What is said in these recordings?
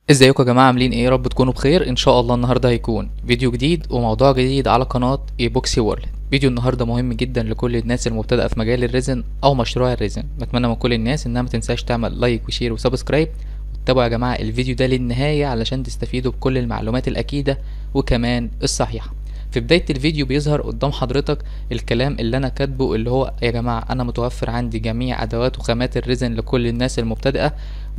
ازيكم يا جماعه؟ عاملين ايه؟ يا رب تكونوا بخير. ان شاء الله النهارده هيكون فيديو جديد وموضوع جديد على قناه ايبوكسي وورلد. فيديو النهارده مهم جدا لكل الناس المبتدئه في مجال الريزن او مشروع الريزن. بتمنى من كل الناس انها ما تنساش تعمل لايك وشير وسبسكرايب وتتابعوا يا جماعه الفيديو ده للنهايه علشان تستفيدوا بكل المعلومات الاكيده وكمان الصحيحه. في بداية الفيديو بيظهر قدام حضرتك الكلام اللي انا كاتبه، اللي هو يا جماعة انا متوفر عندي جميع ادوات وخامات الريزن لكل الناس المبتدئة،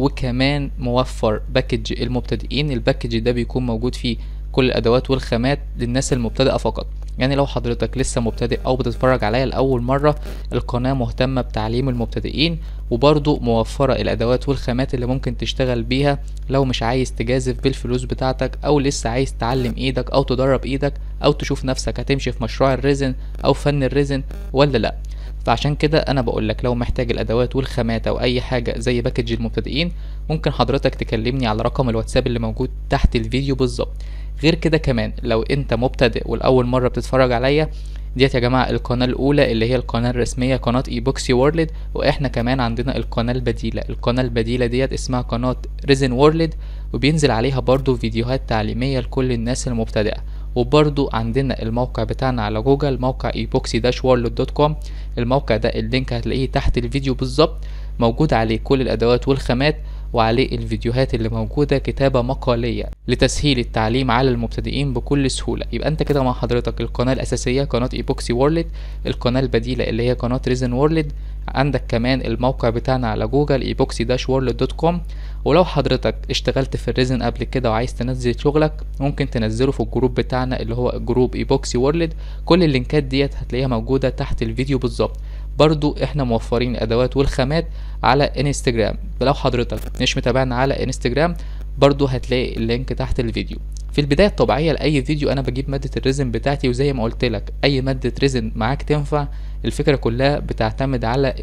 وكمان موفر باكج المبتدئين. الباكج ده بيكون موجود فيه كل الادوات والخامات للناس المبتدئة فقط. يعني لو حضرتك لسه مبتدئ او بتتفرج عليا لاول مرة، القناة مهتمة بتعليم المبتدئين وبرضو موفرة الادوات والخامات اللي ممكن تشتغل بيها لو مش عايز تجازف بالفلوس بتاعتك، او لسه عايز تعلم ايدك او تدرب ايدك او تشوف نفسك هتمشي في مشروع الريزن او فن الريزن ولا لا. فعشان كده انا بقولك لو محتاج الادوات والخامات او اي حاجة زي باكج المبتدئين، ممكن حضرتك تكلمني على رقم الواتساب اللي موجود تحت الفيديو بالظبط. غير كده كمان لو انت مبتدئ والاول مرة بتتفرج عليا، ديت يا جماعة القناة الأولى اللي هي القناة الرسمية قناة ايبوكسي وورلد، وإحنا كمان عندنا القناة البديلة. القناة البديلة ديت اسمها قناة ريزن وورلد، وبينزل عليها برضو فيديوهات تعليمية لكل الناس المبتدئة. وبرضو عندنا الموقع بتاعنا على جوجل، موقع epoxy-world.com. الموقع ده اللينك هتلاقيه تحت الفيديو بالظبط، موجود عليه كل الأدوات والخامات وعليه الفيديوهات اللي موجودة كتابة مقالية لتسهيل التعليم على المبتدئين بكل سهولة. يبقى انت كده مع حضرتك القناة الأساسية قناة ايبوكسي وورلد، القناة البديلة اللي هي قناة ريزن وورلد، عندك كمان الموقع بتاعنا على جوجل epoxy-world.com. ولو حضرتك اشتغلت في الريزن قبل كده وعايز تنزل شغلك، ممكن تنزله في الجروب بتاعنا اللي هو جروب ايبوكسي وورلد. كل اللينكات ديت هتلاقيها موجودة تحت الفيديو بالظبط. برضو احنا موفرين الادوات والخامات على انستجرام، فلو حضرتك مش متابعنا على انستجرام برضو هتلاقي اللينك تحت الفيديو. في البداية الطبيعية لأي فيديو أنا بجيب مادة الريزن بتاعتي، وزي ما قلت لك أي مادة ريزن معاك تنفع. الفكرة كلها بتعتمد على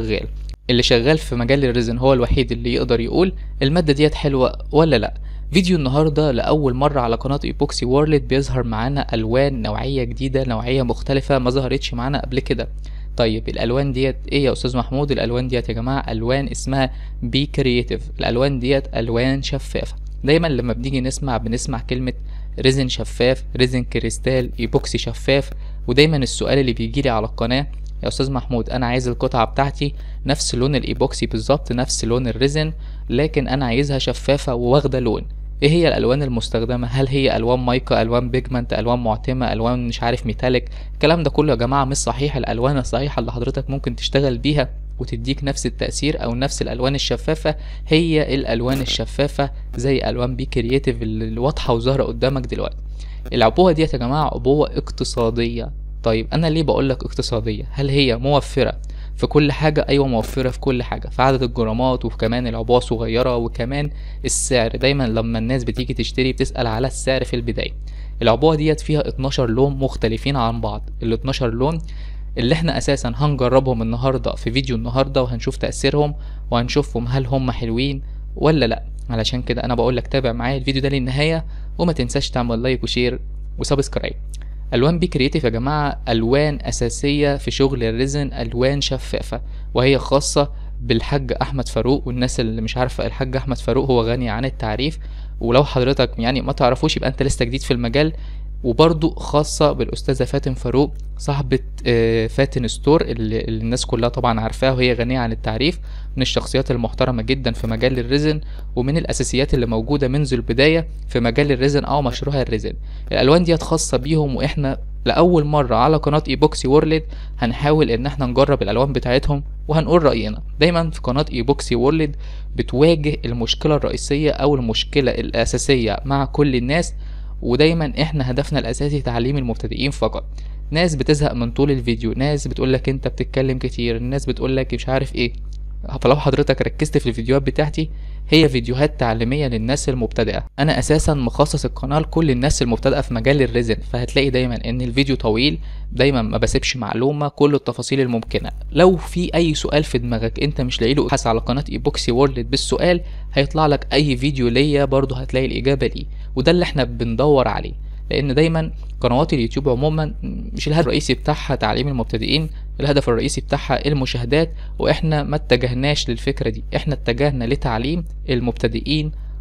اللي شغال في مجال الريزن، هو الوحيد اللي يقدر يقول المادة ديت حلوة ولا لأ. فيديو النهاردة لأول مرة على قناة ايبوكسي وورلد بيظهر معانا ألوان نوعية جديدة، نوعية مختلفة ما ظهرتش معانا قبل كده. طيب الالوان ديت ايه يا استاذ محمود؟ الالوان ديت يا جماعه الوان اسمها بي كرييتيف. الالوان ديت الوان شفافه. دايما لما بنيجي بنسمع كلمه ريزن شفاف، ريزن كريستال، ايبوكسي شفاف، ودايما السؤال اللي بيجيلي على القناه يا استاذ محمود انا عايز القطعه بتاعتي نفس لون الايبوكسي بالظبط، نفس لون الريزن، لكن انا عايزها شفافه وواخده لون. ايه هي الالوان المستخدمه؟ هل هي الوان مايكا، الوان بيجمنت، الوان معتمه، الوان مش عارف ميتاليك؟ الكلام ده كله يا جماعه مش صحيح. الالوان الصحيحه اللي حضرتك ممكن تشتغل بيها وتديك نفس التأثير او نفس الالوان الشفافه هي الالوان الشفافه زي الوان بي كرييتيف اللي واضحه وظاهره قدامك دلوقتي. العبوه ديت يا جماعه عبوه اقتصاديه. طيب انا ليه بقولك اقتصاديه؟ هل هي موفره في كل حاجة؟ أيوة موفرة في كل حاجة، في عدد الجرامات، وكمان العبوة صغيرة، وكمان السعر. دايما لما الناس بتيجي تشتري بتسأل على السعر في البداية. العبوة ديت فيها 12 لون مختلفين عن بعض. ال 12 لون اللي احنا أساسا هنجربهم النهاردة في فيديو النهاردة، وهنشوف تأثيرهم وهنشوفهم هل هم حلوين ولا لأ. علشان كده أنا بقولك تابع معايا الفيديو ده للنهاية، وما تنساش تعمل لايك وشير وسبسكرايب. الوان بي كرييتيف يا جماعه الوان اساسيه في شغل الريزن، الوان شفافه، وهي خاصه بالحاج احمد فاروق. والناس اللي مش عارفه الحاج احمد فاروق هو غني عن التعريف، ولو حضرتك يعني ما تعرفوش يبقى انت لسه جديد في المجال. وبرضو خاصة بالأستاذة فاتن فاروق صاحبة فاتن ستور اللي الناس كلها طبعا عارفاها، وهي غنية عن التعريف، من الشخصيات المحترمة جدا في مجال الريزن، ومن الأساسيات اللي موجودة منذ البداية في مجال الريزن أو مشروع الريزن. الألوان ديت خاصة بيهم، وإحنا لأول مرة على قناة ايبوكسي وورلد هنحاول إن احنا نجرب الألوان بتاعتهم وهنقول رأينا. دايما في قناة ايبوكسي وورلد بتواجه المشكلة الرئيسية أو المشكلة الأساسية مع كل الناس، ودايما احنا هدفنا الاساسي تعليم المبتدئين فقط. ناس بتزهق من طول الفيديو، ناس بتقولك انت بتتكلم كتير، ناس بتقولك مش عارف ايه. فلو حضرتك ركزت في الفيديوهات بتاعتي هي فيديوهات تعليمية للناس المبتدئة. انا اساسا مخصص القناة لكل الناس المبتدئة في مجال الريزن، فهتلاقي دايما ان الفيديو طويل، دايما ما بسيبش معلومة، كل التفاصيل الممكنة. لو في اي سؤال في دماغك انت مش لاقي له، ابحث على قناة ايبوكسي وورلد بالسؤال، هيطلع لك اي فيديو ليا برضه هتلاقي الاجابة ليه. وده اللي احنا بندور عليه، لان دايما قنوات اليوتيوب عموما مش الهدف الرئيسي بتاعها تعليم المبتدئين، الهدف الرئيسي بتاعها المشاهدات، واحنا ما اتجهناش للفكرة دي، احنا اتجهنا لتعليم المبتدئين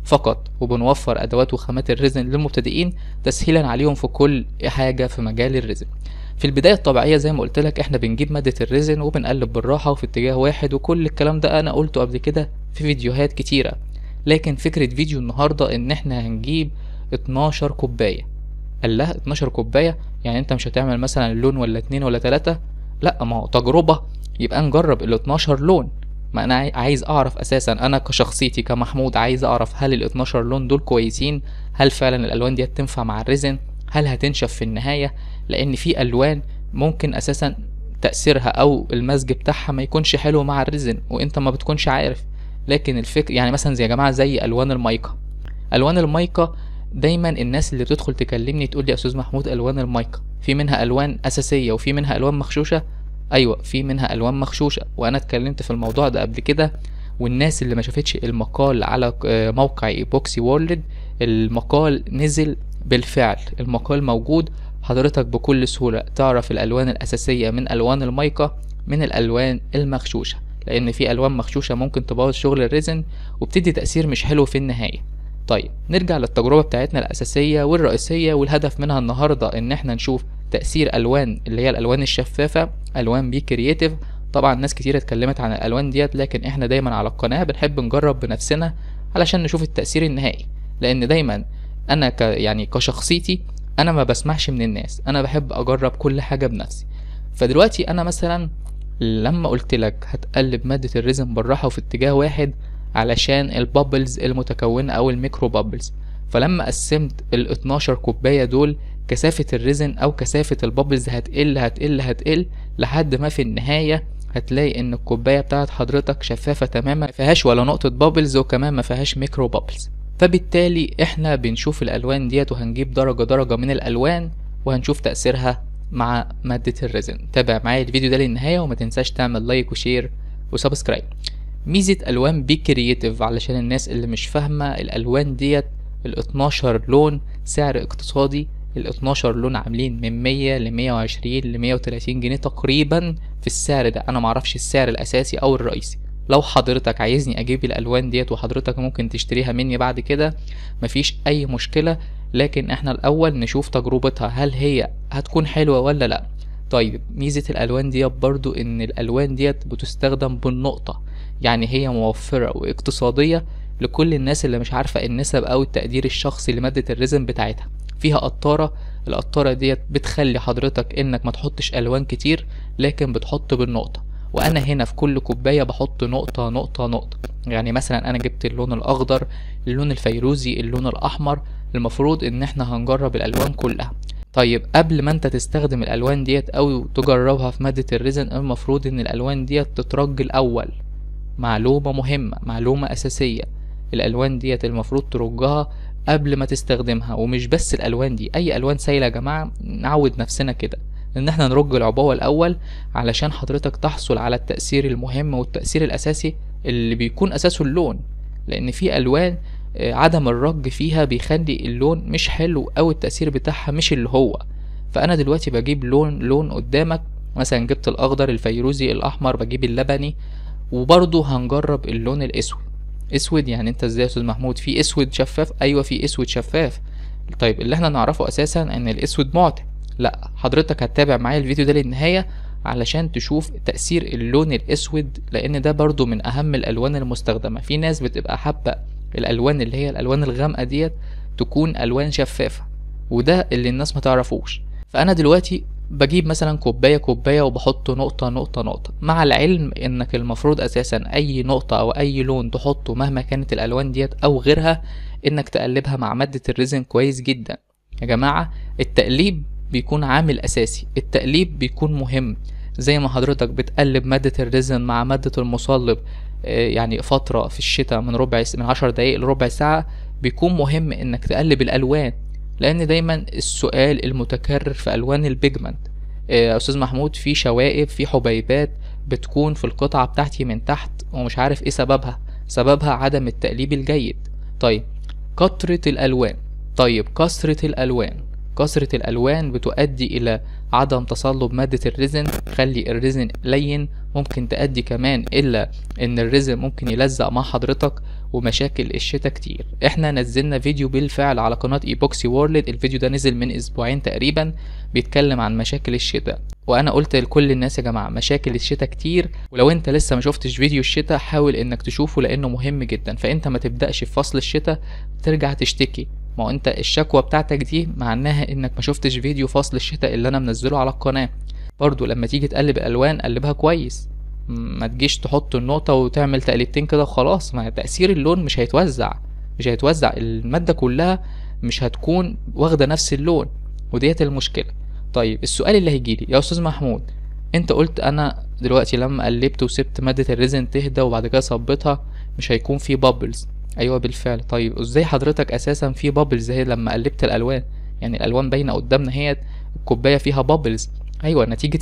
فقط، وبنوفر ادوات وخامات الريزن للمبتدئين تسهيلا عليهم في كل حاجة في مجال الريزن. في البداية الطبيعية زي ما قلت لك احنا بنجيب مادة الريزن وبنقلب بالراحة وفي اتجاه واحد، وكل الكلام ده انا قلته قبل كده في فيديوهات كتيرة. لكن فكرة فيديو النهاردة ان احنا هنجيب 12 كوباية. قال لها 12 كوباية يعني انت مش هتعمل مثلا لون ولا 2 ولا 3، لا ما هو تجربة، يبقى نجرب ال 12 لون. ما انا عايز اعرف اساسا، انا كشخصيتي كمحمود عايز اعرف هل ال 12 لون دول كويسين، هل فعلا الالوان دي تنفع مع الريزن، هل هتنشف في النهاية. لان في الوان ممكن اساسا تأثيرها او المزج بتاعها ما يكونش حلو مع الريزن وانت ما بتكونش عارف. لكن الفكر يعني مثلا زي يا جماعة زي الوان المايكا. الوان المايكا دايما الناس اللي بتدخل تكلمني تقول لي يا استاذ محمود الوان المايكا في منها الوان اساسيه وفي منها الوان مغشوشه. ايوه في منها الوان مغشوشه، وانا اتكلمت في الموضوع ده قبل كده. والناس اللي ما شافتش المقال على موقع ايبوكسي وورلد، المقال نزل بالفعل، المقال موجود، حضرتك بكل سهوله تعرف الالوان الاساسيه من الوان المايكا من الالوان المغشوشه، لان في الوان مغشوشه ممكن تبوظ شغل الريزن وبتدي تاثير مش حلو في النهايه. طيب نرجع للتجربة بتاعتنا الأساسية والرئيسية، والهدف منها النهاردة إن احنا نشوف تأثير ألوان اللي هي الألوان الشفافة، ألوان بي كرييتيف. طبعا ناس كتير اتكلمت عن الألوان ديت، لكن احنا دايما على القناة بنحب نجرب بنفسنا علشان نشوف التأثير النهائي. لأن دايما أنا يعني كشخصيتي أنا ما بسمعش من الناس، أنا بحب أجرب كل حاجة بنفسي. فدلوقتي أنا مثلا لما قلت لك هتقلب مادة الريزن بالراحة وفي اتجاه واحد علشان البابلز المتكونة او الميكرو بابلز، فلما قسمت ال 12 كوباية دول كثافة الريزن او كثافة البابلز هتقل هتقل هتقل لحد ما في النهاية هتلاقي ان الكوباية بتاعت حضرتك شفافة تماما، ما فيهاش ولا نقطة بابلز وكمان ما فيهاش ميكرو بابلز. فبالتالي احنا بنشوف الالوان ديت وهنجيب درجة درجة من الالوان وهنشوف تأثيرها مع مادة الريزن. تابع معايا الفيديو ده للنهاية وما تنساش تعمل لايك وشير وسبسكرايب. ميزة الوان بي كرييتيف علشان الناس اللي مش فاهمة، الالوان ديت ال 12 لون سعر اقتصادي. ال 12 لون عاملين من 100 ل 120 ل 130 جنيه تقريبا في السعر ده. انا معرفش السعر الاساسي او الرئيسي. لو حضرتك عايزني اجيب الالوان ديت وحضرتك ممكن تشتريها مني بعد كده مفيش اي مشكلة، لكن احنا الاول نشوف تجربتها هل هي هتكون حلوة ولا لا. طيب ميزة الالوان ديت برضو ان الالوان ديت بتستخدم بالنقطة، يعني هي موفرة واقتصادية لكل الناس اللي مش عارفة النسب او التقدير الشخصي لمادة الريزن بتاعتها. فيها قطارة، القطارة ديت بتخلي حضرتك انك ما تحطش الوان كتير لكن بتحط بالنقطة. وانا هنا في كل كوباية بحط نقطة نقطة نقطة. يعني مثلا انا جبت اللون الاخضر، اللون الفيروزي، اللون الاحمر. المفروض ان احنا هنجرب الالوان كلها. طيب قبل ما انت تستخدم الالوان ديت او تجربها في مادة الريزن المفروض ان الالوان ديت تترج الاول. معلومة مهمة، معلومة اساسية، الالوان ديت المفروض ترجها قبل ما تستخدمها. ومش بس الالوان دي، اي الوان سايلة يا جماعة نعود نفسنا كده ان احنا نرج العبوة الاول علشان حضرتك تحصل على التأثير المهم والتأثير الاساسي اللي بيكون اساسه اللون. لان في الوان عدم الرج فيها بيخلي اللون مش حلو او التأثير بتاعها مش اللي هو. فانا دلوقتي بجيب لون قدامك، مثلا جبت الاخضر، الفيروزي، الاحمر، بجيب اللبني. وبرضه هنجرب اللون الاسود. اسود يعني انت ازاي يا استاذ محمود في اسود شفاف؟ ايوه في اسود شفاف. طيب اللي احنا نعرفه اساسا ان الاسود معتم. لا حضرتك هتتابع معايا الفيديو ده للنهاية علشان تشوف تأثير اللون الاسود، لان ده برضو من اهم الالوان المستخدمة. في ناس بتبقى حابة الالوان اللي هي الالوان الغامقة ديت تكون الوان شفافة، وده اللي الناس ما تعرفوش. فانا دلوقتي بجيب مثلا كوباية وبحط نقطة نقطة نقطة، مع العلم انك المفروض اساسا اي نقطة او اي لون تحطه مهما كانت الالوان ديت او غيرها انك تقلبها مع مادة الريزن كويس جدا. يا جماعة التقليب بيكون عامل اساسي، التقليب بيكون مهم. زي ما حضرتك بتقلب مادة الريزن مع مادة المصلب يعني فترة في الشتاء من 10 دقايق لربع ساعة، بيكون مهم انك تقلب الالوان. لان دايما السؤال المتكرر في الوان البيجمنت، يا استاذ محمود في شوائب، في حبيبات بتكون في القطعة بتاعتي من تحت ومش عارف ايه سببها عدم التقليب الجيد. طيب كترة الالوان، طيب كثرة الالوان، كثرة الألوان بتؤدي إلى عدم تصلب مادة الريزن، تخلي الريزن لين، ممكن تؤدي كمان إلا إن الريزن ممكن يلزق مع حضرتك، ومشاكل الشتاء كتير. احنا نزلنا فيديو بالفعل على قناة ايبوكسي وورلد، الفيديو ده نزل من أسبوعين تقريبا، بيتكلم عن مشاكل الشتاء. وانا قلت لكل الناس يا جماعة مشاكل الشتاء كتير، ولو انت لسه ما شفتش فيديو الشتاء حاول انك تشوفه لانه مهم جدا. فانت ما تبدأش في فصل الشتاء ترجع تشتكي، ما هو انت الشكوى بتاعتك دي معناها انك ما شفتش فيديو فصل الشتاء اللي انا منزله على القناة. برضو لما تيجي تقلب الالوان قلبها كويس، ما تجيش تحط النقطة وتعمل تقليبتين كده وخلاص، ما تأثير اللون مش هيتوزع المادة كلها، مش هتكون واخدة نفس اللون، وديت المشكلة. طيب السؤال اللي هيجيلي يا استاذ محمود، انت قلت انا دلوقتي لما قلبت وسبت مادة الريزن تهدى وبعد كده صبيتها مش هيكون في بابلز. ايوه بالفعل. طيب ازاي حضرتك اساسا في بابلز هي لما قلبت الالوان؟ يعني الالوان باينه قدامنا، هي الكوبايه فيها بابلز. ايوه نتيجه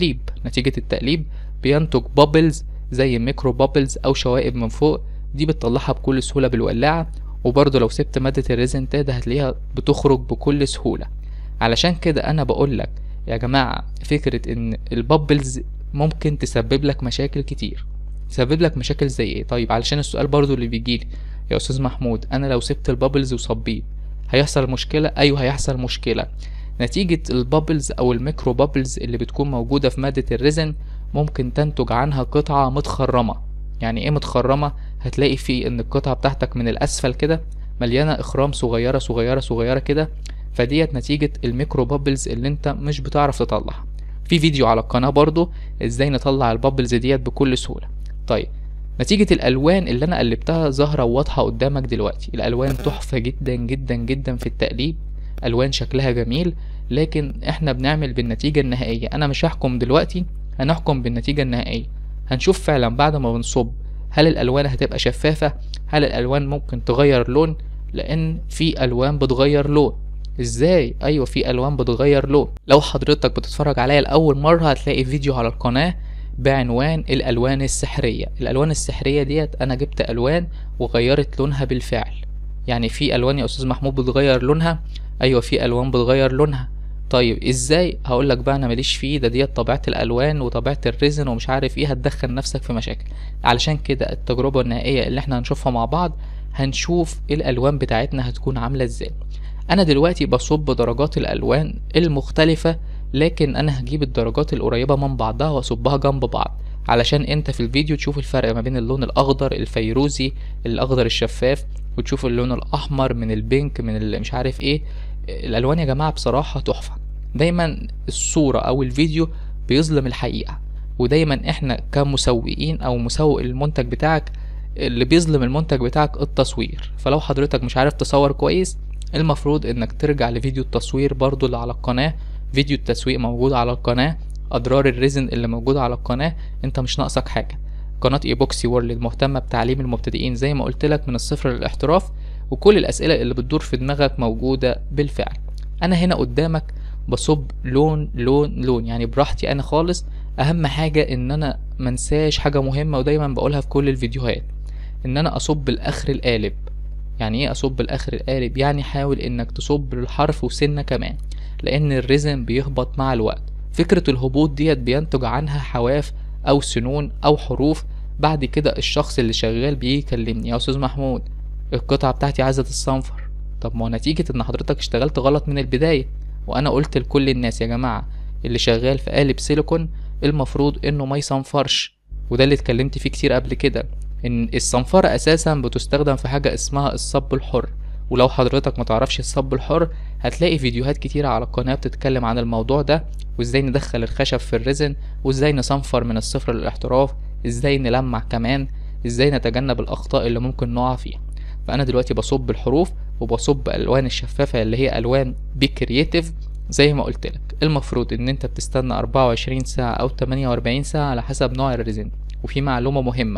التقليب بينتج بابلز زي ميكرو بابلز او شوائب من فوق، دي بتطلعها بكل سهوله بالولاعه. وبرضه لو سبت ماده الريزن تهدى هتلاقيها بتخرج بكل سهوله. علشان كده انا بقولك يا جماعه فكره ان البابلز ممكن تسبب لك مشاكل كتير. تسبب لك مشاكل زي ايه؟ طيب علشان السؤال برضو اللي بيجيلي يا استاذ محمود، انا لو سبت البابلز وصبيت هيحصل مشكله؟ ايوه هيحصل مشكله. نتيجه البابلز او الميكرو بابلز اللي بتكون موجوده في ماده الريزن ممكن تنتج عنها قطعه متخرمه. يعني ايه متخرمه؟ هتلاقي في ان القطعه بتاعتك من الاسفل كده مليانه اخرام صغيره صغيره صغيره كده، فديت نتيجه الميكرو بابلز اللي انت مش بتعرف تطلعها. في فيديو على القناه برضو ازاي نطلع البابلز ديت بكل سهوله. طيب نتيجة الألوان اللي أنا قلبتها ظاهرة وواضحة قدامك دلوقتي، الألوان تحفة جدا جدا جدا في التقليب، ألوان شكلها جميل، لكن إحنا بنعمل بالنتيجة النهائية. أنا مش هحكم دلوقتي، هنحكم بالنتيجة النهائية. هنشوف فعلا بعد ما بنصب هل الألوان هتبقى شفافة، هل الألوان ممكن تغير لون، لأن في ألوان بتغير لون. ازاي؟ ايوه في الوان بتغير لون. لو حضرتك بتتفرج عليا لاول مره هتلاقي فيديو على القناه بعنوان الالوان السحريه. الالوان السحريه ديت انا جبت الوان وغيرت لونها بالفعل. يعني في الوان يا استاذ محمود بتغير لونها؟ ايوه في الوان بتغير لونها. طيب ازاي؟ هقول لك بقى انا ماليش فيه، ديت طبيعه الالوان وطبيعه الريزن ومش عارف ايه، هتدخل نفسك في مشاكل. علشان كده التجربه النهائيه اللي احنا هنشوفها مع بعض هنشوف الالوان بتاعتنا هتكون عامله ازاي. انا دلوقتي بصب درجات الالوان المختلفة، لكن انا هجيب الدرجات القريبة من بعضها واصبها جنب بعض علشان انت في الفيديو تشوف الفرق ما بين اللون الاخضر الفيروزي الاخضر الشفاف، وتشوف اللون الاحمر من البينك من اللي مش عارف ايه. الالوان يا جماعة بصراحة تحفة. دايما الصورة او الفيديو بيظلم الحقيقة، ودايما احنا كمسوقين او مسوق المنتج بتاعك اللي بيظلم المنتج بتاعك التصوير. فلو حضرتك مش عارف تصور كويس المفروض انك ترجع لفيديو التصوير برضو اللي على القناة، فيديو التسويق موجود على القناة، اضرار الريزن اللي موجود على القناة. انت مش ناقصك حاجة. قناة ايبوكسي وورلد مهتمة بتعليم المبتدئين زي ما قلت لك من الصفر للاحتراف، وكل الاسئلة اللي بتدور في دماغك موجودة بالفعل. انا هنا قدامك بصب لون لون لون، يعني براحتي انا خالص. اهم حاجة ان انا منساش حاجة مهمة ودايما بقولها في كل الفيديوهات، ان انا اصب الاخر القالب. يعني ايه اصب الاخر القالب؟ يعني حاول انك تصب الحرف وسنة كمان، لان الريزن بيهبط مع الوقت. فكرة الهبوط ديت بينتج عنها حواف او سنون او حروف. بعد كده الشخص اللي شغال بيجي يكلمني يا استاذ محمود القطعة بتاعتي عايزة تتصنفر. طب ما نتيجة ان حضرتك اشتغلت غلط من البداية. وانا قلت لكل الناس يا جماعة اللي شغال في قالب سيليكون المفروض انه ما يصنفرش، وده اللي اتكلمت فيه كتير قبل كده، ان الصنفرة اساسا بتستخدم في حاجة اسمها الصب الحر. ولو حضرتك متعرفش الصب الحر هتلاقي فيديوهات كتيرة على القناة بتتكلم عن الموضوع ده، وازاي ندخل الخشب في الريزن، وازاي نصنفر من الصفر للاحتراف، ازاي نلمع كمان، ازاي نتجنب الاخطاء اللي ممكن نقع فيها. فانا دلوقتي بصب الحروف وبصب الوان الشفافة اللي هي الوان بكرييتيف. زي ما قلت لك المفروض ان انت بتستنى 24 ساعة او 48 ساعة على حسب نوع الريزن. وفي معلومة مهمة،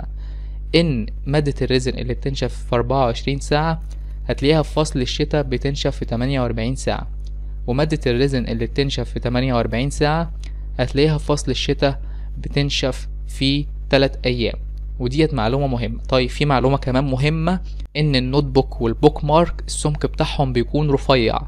ان مادة الريزن اللي بتنشف في 24 ساعة هتلاقيها في فصل الشتاء بتنشف في 48 ساعة، ومادة الريزن اللي بتنشف في 48 ساعة هتلاقيها في فصل الشتاء بتنشف في 3 ايام. وديت معلومة مهمة. طيب في معلومة كمان مهمة، ان النوت بوك والبوك مارك السمك بتاعهم بيكون رفيع،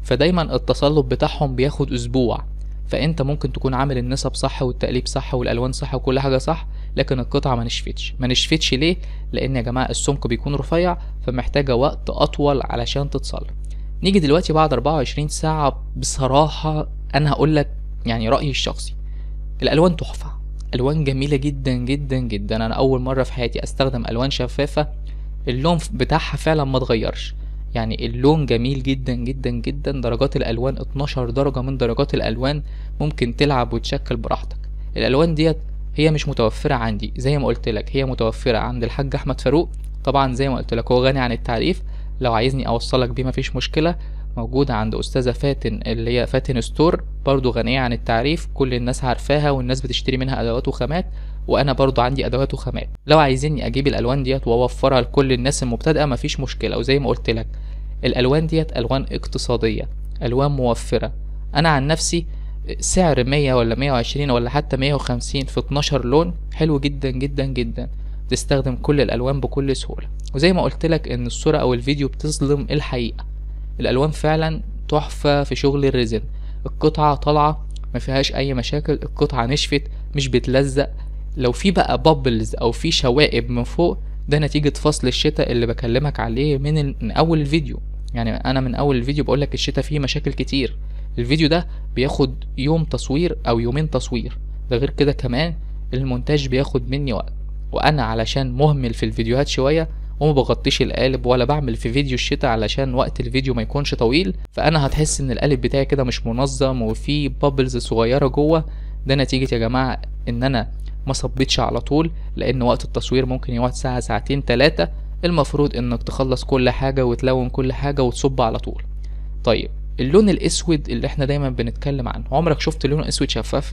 فدايما التصلب بتاعهم بياخد اسبوع. فانت ممكن تكون عامل النسب صح والتقليب صح والالوان صح وكل حاجه صح، لكن القطعه ما نشفتش ليه؟ لان يا جماعه السمك بيكون رفيع، فمحتاجه وقت اطول علشان تتصلب. نيجي دلوقتي بعد 24 ساعه، بصراحه انا هقول لك يعني رايي الشخصي، الالوان تحفه، الوان جميله جدا جدا جدا. انا اول مره في حياتي استخدم الوان شفافه اللون بتاعها فعلا ما اتغيرش، يعني اللون جميل جدا جدا جدا. درجات الالوان 12 درجة من درجات الالوان، ممكن تلعب وتشكل براحتك. الالوان ديت هي مش متوفرة عندي، زي ما قلت لك هي متوفرة عند الحاج احمد فاروق. طبعا زي ما قلت لك هو غني عن التعريف، لو عايزني اوصلك بيه مفيش مشكلة. موجودة عند استاذة فاتن اللي هي فاتن ستور، برضو غنية عن التعريف، كل الناس عارفاها والناس بتشتري منها ادوات وخامات، وانا برضو عندي ادوات وخامات. لو عايزيني اجيب الالوان ديت واوفرها لكل الناس المبتدئه مفيش مشكله. وزي ما قلت لك الالوان ديت الوان اقتصاديه، الوان موفره. انا عن نفسي سعر 100 ولا 120 ولا حتى 150 في 12 لون حلو جدا جدا جدا، تستخدم كل الالوان بكل سهوله. وزي ما قلت لك ان الصوره او الفيديو بتظلم الحقيقه، الالوان فعلا تحفه في شغل الريزن. القطعه طالعه ما فيهاش اي مشاكل، القطعه نشفت مش بتلزق. لو في بقى بابلز او في شوائب من فوق، ده نتيجة فصل الشتاء اللي بكلمك عليه من اول الفيديو. يعني انا من اول الفيديو بقولك الشتاء فيه مشاكل كتير. الفيديو ده بياخد يوم تصوير او يومين تصوير، ده غير كده كمان المونتاج بياخد مني وقت، وانا علشان مهمل في الفيديوهات شوية وما بغطيش القالب ولا بعمل في فيديو الشتاء علشان وقت الفيديو ما يكونش طويل، فانا هتحس ان القالب بتاعي كده مش منظم وفي بابلز صغيرة جوه. ده نتيجة يا جماعة ان انا ما صبيتش على طول، لان وقت التصوير ممكن يقعد ساعة ساعتين 3. المفروض انك تخلص كل حاجة وتلون كل حاجة وتصب على طول. طيب اللون الاسود اللي احنا دايما بنتكلم عنه، عمرك شفت لون اسود شفاف؟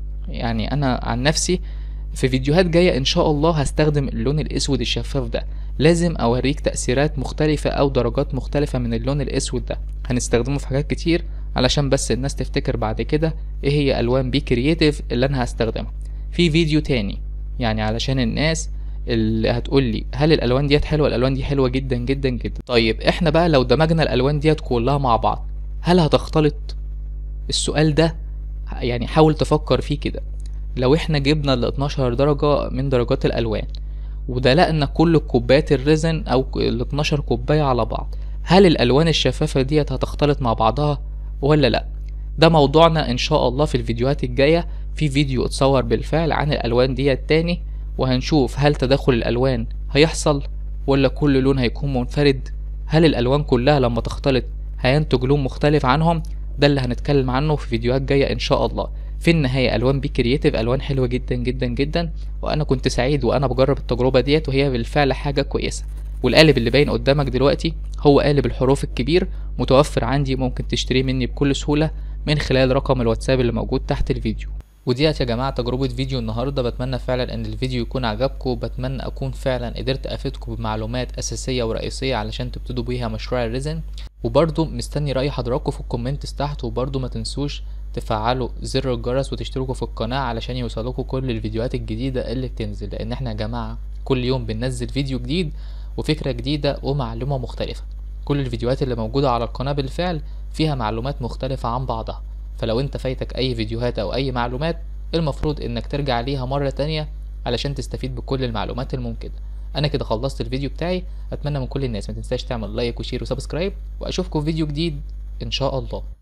يعني انا عن نفسي في فيديوهات جاية ان شاء الله هستخدم اللون الاسود الشفاف ده، لازم اوريك تأثيرات مختلفة او درجات مختلفة من اللون الاسود ده، هنستخدمه في حاجات كتير علشان بس الناس تفتكر بعد كده ايه هي الوان بي كرييتيف اللي انا هستخدمها في فيديو تاني. يعني علشان الناس اللي هتقولي هل الالوان ديت حلوة، الالوان دي حلوة جدا جدا جدا. طيب احنا بقى لو دمجنا الالوان ديت كلها مع بعض هل هتختلط؟ السؤال ده يعني حاول تفكر فيه كده. لو احنا جبنا ال 12 درجة من درجات الالوان ودلقنا كل كوبايات الريزن او ال 12 كوباية على بعض، هل الالوان الشفافة ديت هتختلط مع بعضها ولا لا؟ ده موضوعنا ان شاء الله في الفيديوهات الجاية. في فيديو اتصور بالفعل عن الالوان ديت تاني، وهنشوف هل تداخل الالوان هيحصل ولا كل لون هيكون منفرد، هل الالوان كلها لما تختلط هينتج لون مختلف عنهم. ده اللي هنتكلم عنه في فيديوهات جاية ان شاء الله. في النهاية الوان بي كرييتيف الوان حلوة جدا جدا جدا، وانا كنت سعيد وانا بجرب التجربة ديت، وهي بالفعل حاجة كويسة. والقالب اللي باين قدامك دلوقتي هو قالب الحروف الكبير، متوفر عندي، ممكن تشتريه مني بكل سهولة من خلال رقم الواتساب اللي موجود تحت الفيديو. وديت يا جماعة تجربة فيديو النهاردة، بتمنى فعلا ان الفيديو يكون عجبكم، بتمنى اكون فعلا قدرت افيدكم بمعلومات اساسية ورئيسية علشان تبتدوا بيها مشروع الريزن. وبرضو مستني رأي حضراتكم في الكومنتس تحت، وبرضو ما تنسوش تفعلوا زر الجرس وتشتركوا في القناة علشان يوصلكوا كل الفيديوهات الجديدة اللي بتنزل، لان احنا يا جماعة كل يوم بننزل فيديو جديد وفكرة جديدة ومعلومة مختلفة. كل الفيديوهات اللي موجودة على القناة بالفعل فيها معلومات مختلفة عن بعضها، فلو انت فايتك اي فيديوهات او اي معلومات المفروض انك ترجع ليها مرة تانية علشان تستفيد بكل المعلومات الممكنة. انا كده خلصت الفيديو بتاعي، اتمنى من كل الناس ما تنساش تعمل لايك وشير وسبسكرايب، واشوفكم في فيديو جديد ان شاء الله.